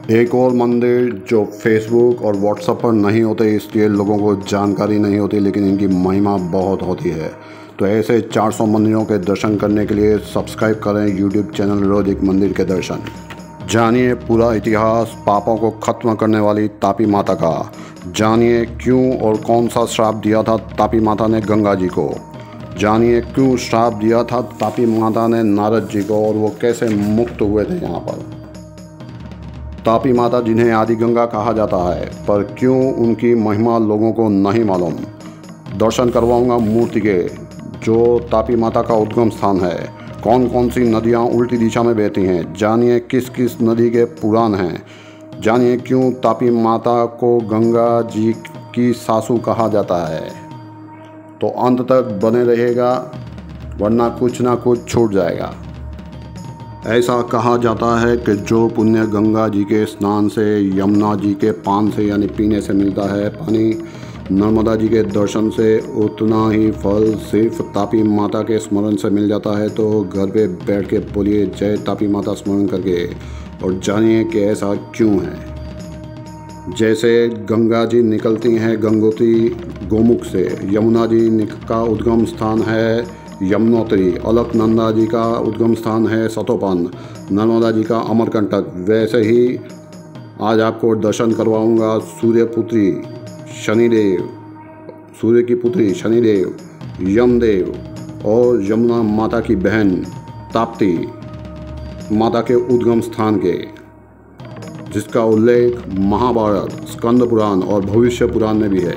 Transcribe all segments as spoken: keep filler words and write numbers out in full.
एक और मंदिर जो फेसबुक और व्हाट्सएप पर नहीं होते, इसलिए लोगों को जानकारी नहीं होती, लेकिन इनकी महिमा बहुत होती है। तो ऐसे चार सौ मंदिरों के दर्शन करने के लिए सब्सक्राइब करें यूट्यूब चैनल रोज एक मंदिर के दर्शन। जानिए पूरा इतिहास पापों को खत्म करने वाली तापी माता का। जानिए क्यों और कौन सा श्राप दिया था तापी माता ने गंगा जी को। जानिए क्यों श्राप दिया था तापी माता ने नारद जी को और वो कैसे मुक्त हुए थे यहाँ पर। तापी माता जिन्हें आदि गंगा कहा जाता है, पर क्यों उनकी महिमा लोगों को नहीं मालूम। दर्शन करवाऊंगा मूर्ति के, जो तापी माता का उद्गम स्थान है। कौन कौन सी नदियाँ उल्टी दिशा में बहती हैं। जानिए किस किस नदी के पुराण हैं। जानिए क्यों तापी माता को गंगा जी की सासू कहा जाता है। तो अंत तक बने रहेगा, वरना कुछ ना कुछ छूट जाएगा। ऐसा कहा जाता है कि जो पुण्य गंगा जी के स्नान से, यमुना जी के पान से यानी पीने से मिलता है पानी, नर्मदा जी के दर्शन से उतना ही फल सिर्फ तापी माता के स्मरण से मिल जाता है। तो घर पे बैठ के बोलिए जय तापी माता स्मरण करके, और जानिए कि ऐसा क्यों है। जैसे गंगा जी निकलती हैं गंगोत्री गोमुख से, यमुना जी का उद्गम स्थान है यमुनोत्री, अलकनंदा जी का उद्गम स्थान है सतोपन, नर्मदा जी का अमरकंटक, वैसे ही आज आपको दर्शन करवाऊंगा सूर्यपुत्री शनिदेव, सूर्य की पुत्री शनिदेव, यमदेव और यमुना माता की बहन ताप्ती माता के उद्गम स्थान के, जिसका उल्लेख महाभारत, स्कंद पुराण और भविष्य पुराण में भी है।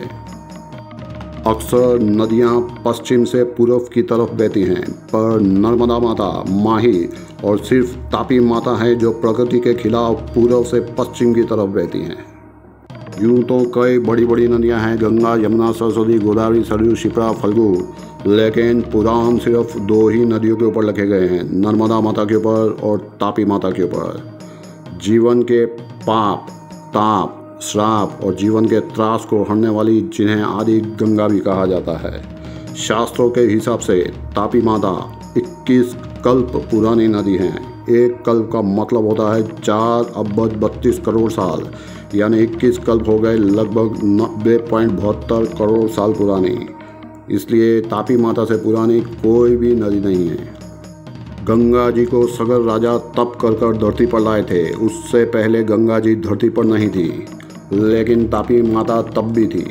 अक्सर नदियां पश्चिम से पूर्व की तरफ बहती हैं, पर नर्मदा माता, माही और सिर्फ तापी माता है जो प्रकृति के खिलाफ पूर्व से पश्चिम की तरफ बहती हैं। यूँ तो कई बड़ी बड़ी नदियां हैं, गंगा, यमुना, सरस्वती, गोदावरी, सरयू, शिप्रा, फल्गु, लेकिन पुराण सिर्फ दो ही नदियों के ऊपर लिखे गए हैं, नर्मदा माता के ऊपर और तापी माता के ऊपर। जीवन के पाप, ताप, श्राप और जीवन के त्रास को हरने वाली, जिन्हें आदि गंगा भी कहा जाता है। शास्त्रों के हिसाब से तापी माता इक्कीस कल्प पुरानी नदी हैं। एक कल्प का मतलब होता है चार अब्बद बत्तीस करोड़ साल, यानी इक्कीस कल्प हो गए लगभग नब्बे पॉइंट बहत्तर करोड़ साल पुरानी। इसलिए तापी माता से पुरानी कोई भी नदी नहीं है। गंगा जी को सगर राजा तप कर कर धरती पर लाए थे। उससे पहले गंगा जी धरती पर नहीं थी, लेकिन तापी माता तब भी थी।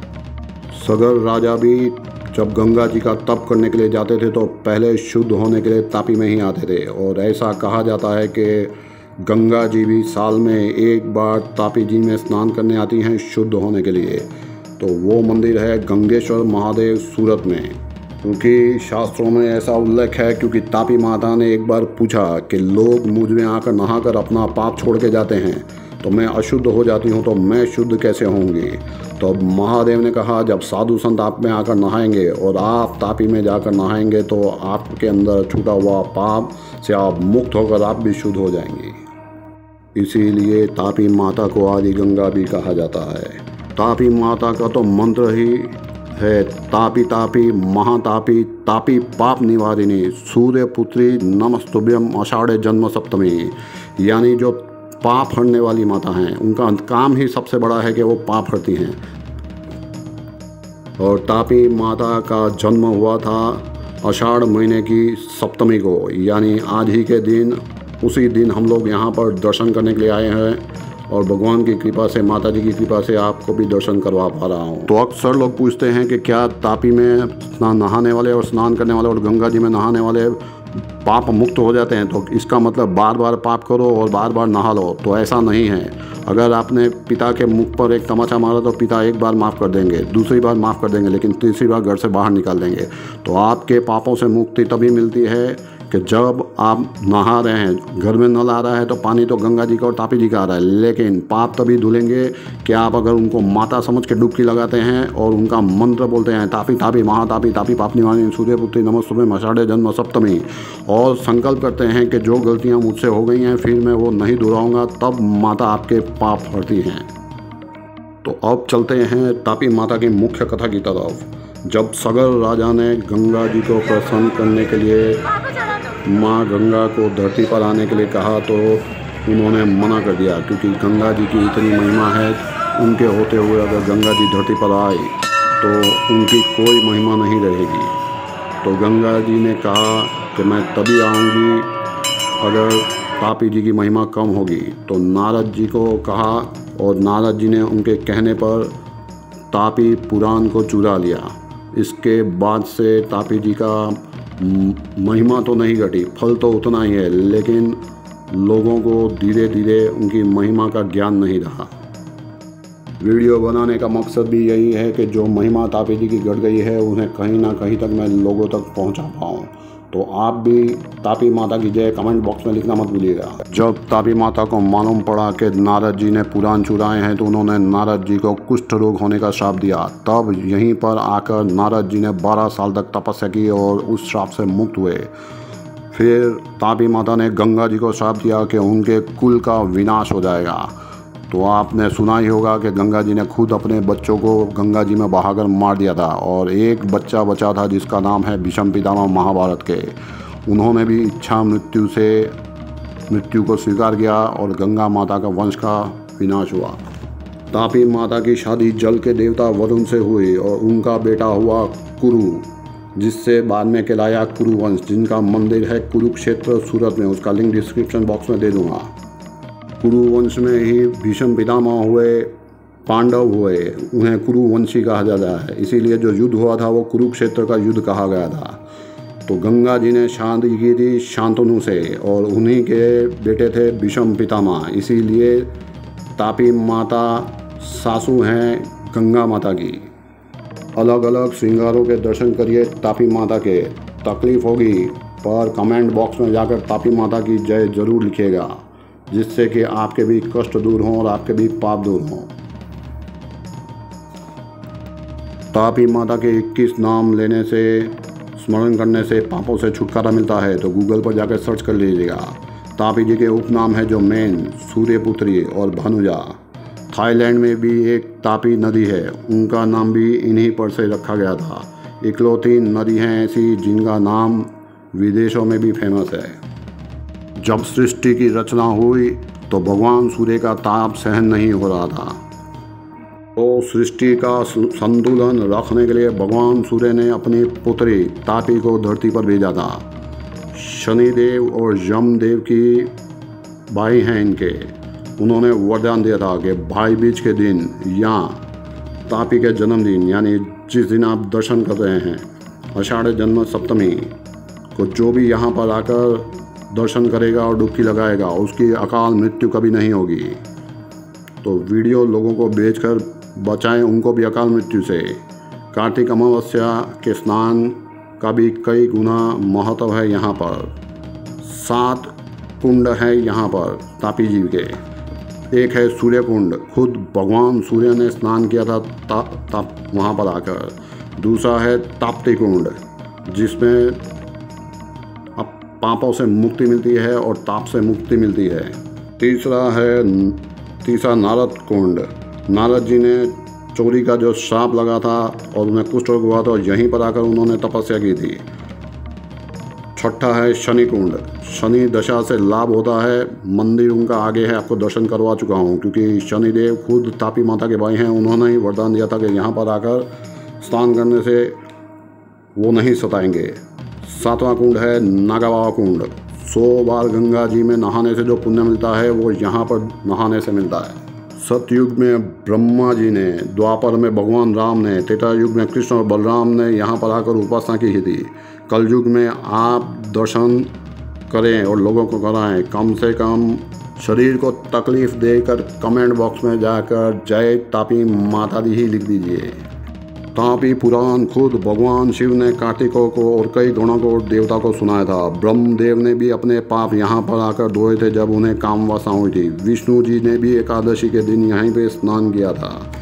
सगर राजा भी जब गंगा जी का तप करने के लिए जाते थे तो पहले शुद्ध होने के लिए तापी में ही आते थे। और ऐसा कहा जाता है कि गंगा जी भी साल में एक बार तापी जी में स्नान करने आती हैं शुद्ध होने के लिए। तो वो मंदिर है गंगेश्वर महादेव सूरत में। क्योंकि शास्त्रों में ऐसा उल्लेख है, क्योंकि तापी माता ने एक बार पूछा कि लोग मुझ में आकर नहाकर अपना पाप छोड़ के जाते हैं, तो मैं अशुद्ध हो जाती हूँ, तो मैं शुद्ध कैसे होंगी। तो महादेव ने कहा जब साधु संत आप में आकर नहाएंगे और आप तापी में जाकर नहाएंगे तो आपके अंदर छूटा हुआ पाप से आप मुक्त होकर आप भी शुद्ध हो जाएंगे। इसीलिए तापी माता को आदि गंगा भी कहा जाता है। तापी माता का तो मंत्र ही है तापी तापी महातापी तापी पाप निवारिणी सूर्य पुत्री नमस्तुभ्यम आषाढ़ जन्म सप्तमी, यानी जो पाप हरने वाली माता हैं। उनका काम ही सबसे बड़ा है कि वो पाप हरती हैं। और तापी माता का जन्म हुआ था आषाढ़ महीने की सप्तमी को, यानी आज ही के दिन, उसी दिन हम लोग यहाँ पर दर्शन करने के लिए आए हैं। और भगवान की कृपा से, माता जी की कृपा से आपको भी दर्शन करवा पा रहा हूँ। तो अक्सर लोग पूछते हैं कि क्या तापी में नहाने वाले और स्नान करने वाले और गंगा जी में नहाने वाले पाप मुक्त हो जाते हैं। तो इसका मतलब बार बार पाप करो और बार बार नहा लो, तो ऐसा नहीं है। अगर आपने पिता के मुख पर एक तमाचा मारा तो पिता एक बार माफ़ कर देंगे, दूसरी बार माफ़ कर देंगे, लेकिन तीसरी बार घर से बाहर निकाल देंगे। तो आपके पापों से मुक्ति तभी मिलती है कि जब आप नहा रहे हैं, घर में नल आ रहा है तो पानी तो गंगा जी का और तापी जी का आ रहा है, लेकिन पाप तभी धुलेंगे कि आप अगर उनको माता समझ के डुबकी लगाते हैं और उनका मंत्र बोलते हैं तापी तापी महातापी तापी पाप निवारिणी सूर्यपुत्री नमस्तुभ्यम आषाढ़ जन्म सप्तमी, और संकल्प करते हैं कि जो गलतियां मुझसे हो गई हैं फिर मैं वो नहीं दोहराऊंगा, तब माता आपके पाप हरती हैं। तो अब चलते हैं तापी माता की मुख्य कथा की तरफ। जब सगर राजा ने गंगा जी को प्रसन्न करने के लिए माँ गंगा को धरती पर आने के लिए कहा, तो उन्होंने मना कर दिया, क्योंकि गंगा जी की इतनी महिमा है, उनके होते हुए अगर गंगा जी धरती पर आए तो उनकी कोई महिमा नहीं रहेगी। तो गंगा जी ने कहा कि मैं तभी आऊँगी अगर तापी जी की महिमा कम होगी। तो नारद जी को कहा और नारद जी ने उनके कहने पर तापी पुराण को चुरा लिया। इसके बाद से तापी जी का महिमा तो नहीं घटी, फल तो उतना ही है, लेकिन लोगों को धीरे धीरे उनकी महिमा का ज्ञान नहीं रहा। वीडियो बनाने का मकसद भी यही है कि जो महिमा तापी जी की घट गई है उन्हें कहीं ना कहीं तक मैं लोगों तक पहुंचा पाऊँ। तो आप भी तापी माता की जय कमेंट बॉक्स में लिखना मत भूलिएगा। जब तापी माता को मालूम पड़ा कि नारद जी ने पुराण चुराए हैं तो उन्होंने नारद जी को कुष्ठ रोग होने का श्राप दिया। तब यहीं पर आकर नारद जी ने बारह साल तक तपस्या की और उस श्राप से मुक्त हुए। फिर तापी माता ने गंगा जी को श्राप दिया कि उनके कुल का विनाश हो जाएगा। तो आपने सुना ही होगा कि गंगा जी ने खुद अपने बच्चों को गंगा जी में बहाकर मार दिया था और एक बच्चा बचा था जिसका नाम है भीष्म पितामह महाभारत के। उन्होंने भी इच्छा मृत्यु से मृत्यु को स्वीकार किया और गंगा माता का वंश का विनाश हुआ। तापी माता की शादी जल के देवता वरुण से हुई और उनका बेटा हुआ कुरु, जिससे बाद में कहलाया कुरुवंश, जिनका मंदिर है कुरुक्षेत्र सूरत में। उसका लिंक डिस्क्रिप्शन बॉक्स में दे दूँगा। कुरुवंश में ही भीष्म पितामह हुए, पांडव हुए, उन्हें कुरुवंशी कहा जाता है। इसीलिए जो युद्ध हुआ था वो कुरुक्षेत्र का युद्ध कहा गया था। तो गंगा जी ने शादी की थी शांतनु से और उन्हीं के बेटे थे भीष्म पितामह। इसीलिए तापी माता सासू हैं गंगा माता की। अलग अलग श्रृंगारों के दर्शन करिए तापी माता के। तकलीफ़ होगी पर कमेंट बॉक्स में जाकर तापी माता की जय ज़रूर लिखिएगा, जिससे कि आपके भी कष्ट दूर हों और आपके भी पाप दूर हों। तापी माता के इक्कीस नाम लेने से, स्मरण करने से पापों से छुटकारा मिलता है। तो गूगल पर जाकर सर्च कर लीजिएगा। तापी जी के उपनाम है जो मेन, सूर्यपुत्री और भानुजा। थाईलैंड में भी एक तापी नदी है, उनका नाम भी इन्हीं पर से रखा गया था। इकलौती नदी हैं ऐसी जिनका नाम विदेशों में भी फेमस है। जब सृष्टि की रचना हुई तो भगवान सूर्य का ताप सहन नहीं हो रहा था, तो सृष्टि का संतुलन रखने के लिए भगवान सूर्य ने अपनी पुत्री तापी को धरती पर भेजा था। शनिदेव और यमदेव की भाई हैं इनके। उन्होंने वरदान दिया था कि भाई बीज के दिन या तापी के जन्मदिन, यानी जिस दिन आप दर्शन कर रहे हैं आषाढ़ जन्म सप्तमी को, जो भी यहाँ पर आकर दर्शन करेगा और डुबकी लगाएगा उसकी अकाल मृत्यु कभी नहीं होगी। तो वीडियो लोगों को भेजकर बचाएं उनको भी अकाल मृत्यु से। कार्तिक अमावस्या के स्नान का भी कई गुना महत्व है यहाँ पर। सात कुंड है यहाँ पर तापी जी के। एक है सूर्य कुंड, खुद भगवान सूर्य ने स्नान किया था ता, ता, वहाँ पर आकर। दूसरा है ताप्ती कुंड, जिसमें पापों से मुक्ति मिलती है और ताप से मुक्ति मिलती है। तीसरा है तीसरा नारद कुंड। नारद जी ने चोरी का जो श्राप लगा था और उन्हें कुष्ठ रोग हुआ था, यहीं पर आकर उन्होंने तपस्या की थी। छठा है शनि कुंड। शनि दशा से लाभ होता है। मंदिर उनका आगे है, आपको दर्शन करवा चुका हूँ, क्योंकि शनिदेव खुद तापी माता के भाई हैं। उन्होंने ही वरदान दिया था कि यहाँ पर आकर स्नान करने से वो नहीं सताएंगे। सातवां कुंड है नागाबावा कुंड। सौ बार गंगा जी में नहाने से जो पुण्य मिलता है वो यहाँ पर नहाने से मिलता है। सतयुग में ब्रह्मा जी ने, द्वापर में भगवान राम ने, त्रेता युग में कृष्ण और बलराम ने यहाँ पर आकर उपासना की थी। कलयुग में आप दर्शन करें और लोगों को कराएं। कम से कम शरीर को तकलीफ़ देकर कमेंट बॉक्स में जाकर जय तापी माता दी ही लिख दीजिए। तापी पुराण खुद भगवान शिव ने कार्तिकों को और कई गणों को देवता को सुनाया था। ब्रह्मदेव ने भी अपने पाप यहाँ पर आकर धोए थे जब उन्हें काम वासना हुई थी। विष्णु जी ने भी एकादशी के दिन यहीं पे स्नान किया था।